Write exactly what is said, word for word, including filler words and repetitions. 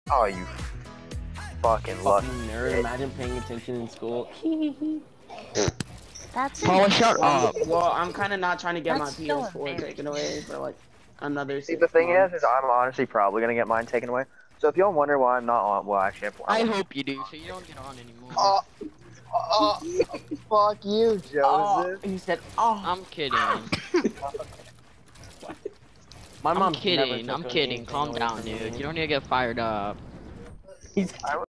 Oh, you fucking lucky. Fucking nerd. Imagine paying attention in school. That's Paula, shut Well, up. well, I'm kind of not trying to get That's my so P S four embarrassing. taken away for like another See, six the thing months. is, is I'm honestly probably gonna get mine taken away. So if y'all wonder why I'm not on, well, actually, I I'm, hope you do, so you don't get on anymore. Oh, oh, fuck you, Joseph. Oh, he said, oh. I'm kidding. My I'm mom kidding. I'm kidding. Calm down, dude. You don't need to get fired up. He's.